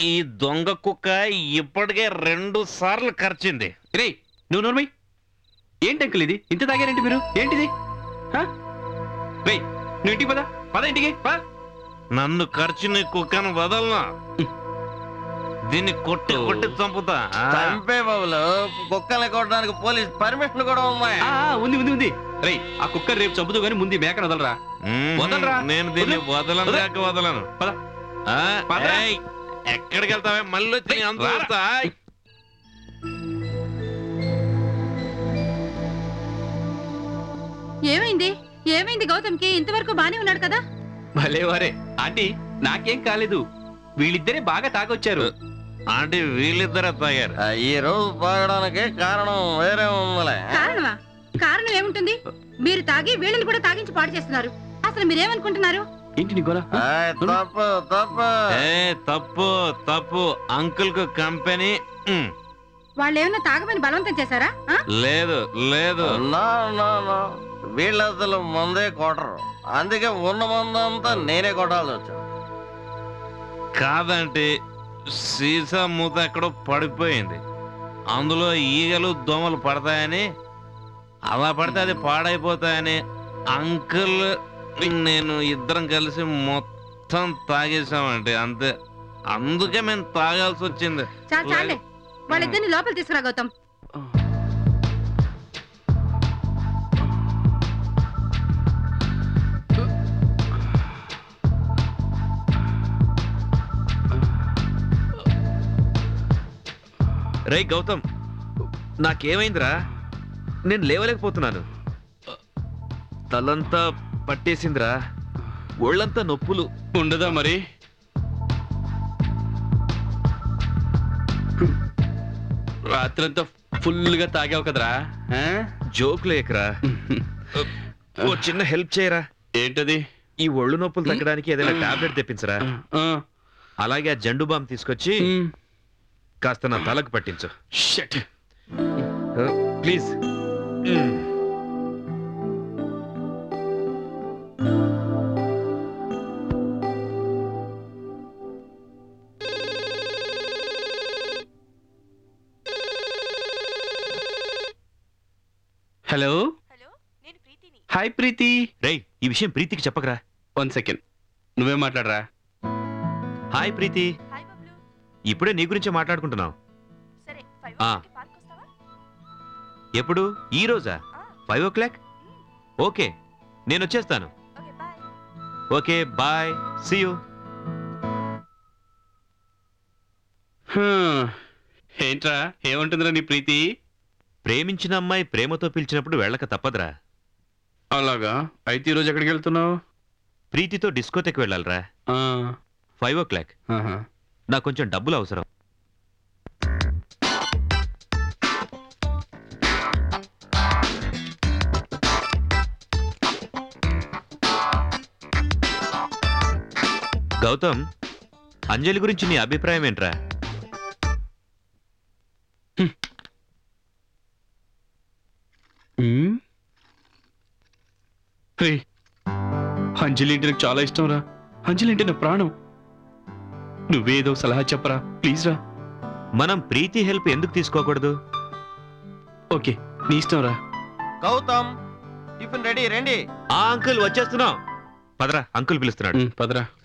ఈ దొంగ కుక్క ఇప్పటికే 2 సార్లు ఖర్చింది. రే నువ్వు నోర్మై. ఏంటి అంకుల్ ఇది? ఇంత తాగారేంటి మీరు? ఏంటిది? రే నువ్వు ఇంటికి పద ఇంటికి పద. నన్ను ఖర్చుని కుక్కను వదలనా? దీన్ని కొట్టి చంపుతా. చంపే బాబులు, కుక్కల్ని కొట్టడానికి పోలీస్ పర్మిషన్ కూడా ఉన్నాయి. ఉంది. రే ఆ కుక్క రేపు చంపుతూ గానీ ముందు మేకను వదలరా. వదలరా. నేను దీన్ని వదలను. ఎక్కడికి వెళ్తావే? మళ్ళీ వచ్చి అంతా ఏమైంది గౌతమ్కి? ఇంతవరకు బానే ఉన్నాడు కదా? భలేవారే ఆంటీ, నాకేం కాలేదు. వీళ్ళిద్దరే బాగా తాగొచ్చారు. ఆంటీ వీళ్ళిద్దరే తాగారు. ఈ రోజు తాగడానికి కారణం వేరే ఉందిలే. కారణం ఏముంటుంది? మీరు తాగి వీళ్ళని కూడా తాగించి పాడు చేస్తున్నారు. అసలు మీరేమనుకుంటున్నారు? ఏంటి నీకోలా? తప్పు. అంకుల్ కు కంపెనీ. వాళ్ళు ఏమన్నా తాగమని బలవంతం చేశారా? లేదు. వీళ్ళు అసలు మందే కొట్టరు, అందుకే ఉన్న మందంతా నేనే కొట్టాల్సి వచ్చాను. కాదంటే సీసా మూత ఎక్కడో పడిపోయింది, అందులో ఈగలు దోమలు పడతాయని, అలా పడితే అది పాడైపోతాయని అంకుల్ నేను ఇద్దరం కలిసి మొత్తం తాగేసామంటే అంతే. అందుకే మేము తాగాల్సి వచ్చింది. చాలే, వాళ్ళిద్దరిని లోపల తీసుకురా గౌతమ్. రేయ్ గౌతమ్, నాకేమైందిరా? నేను లేవలేకపోతున్నాను. తలంతా పట్టేసిందిరా, ఒళ్ళంతా నొప్పులు. ఉండదా మరి? రాత్రంతా ఫుల్గా తాగావు కదరా. జోక్ లేకరా. ఓ చిన్న హెల్ప్ చేయరా. ఏంటది? ఈ ఒళ్ళు నొప్పులు తగ్గడానికి ఏదైనా టాబ్లెట్ తెప్పించరా. అలాగే ఆ జండు బామ్ తీసుకొచ్చి కాస్త నా తలకు పట్టించు. ప్లీజ్. హలో, నేను ప్రీతిని. హాయ్ ప్రీతి. రేయ్, ఈ విషయం ప్రీతికి చెప్పకరా. 1 సెకండ్, నువ్వే మాట్లాడరా. Hi Preethi, hi Bablu. ఇప్పుడే నీ గురించే మాట్లాడుకుంటున్నావు. సరే 5 ఆ. o'clock పార్క్ వస్తావా? ఎప్పుడు? ఈ రోజా? 5 o'clock? ఓకే, నేను వచ్చేస్తాను. Okay bye. Okay bye, see you. ఏంట్రా, ఏమంటుందిరా నీ ప్రీతి? ప్రేమించిన అమ్మాయి ప్రేమతో పిలిచినప్పుడు వెళ్ళక తప్పదురా. అలాగా? అయితే ఈరోజు ఎక్కడికి వెళ్తున్నావు? ప్రీతితో డిస్కోతెకి వెళ్ళాలరా. 5 o'clock. నాకు కొంచెం డబ్బులు అవసరం. గౌతమ్, అంజలి గురించి నీ అభిప్రాయం ఏంట్రా? అంజలి అంటే నాకు చాలా ఇష్టం రా. అంజలి అంటే నా ప్రాణం. నువ్వేదో సలహా చెప్పరా ప్లీజ్ రా. మనం ప్రీతి హెల్ప్ ఎందుకు తీసుకోకూడదు? ఓకే, నీ ఇష్టం రా. గౌతమ్, టిఫిన్ రెడీ రండి. ఆ అంకుల్ వచ్చేస్తున్నాం. పదరా, అంకుల్ పిలుస్తున్నాడు. పదరా.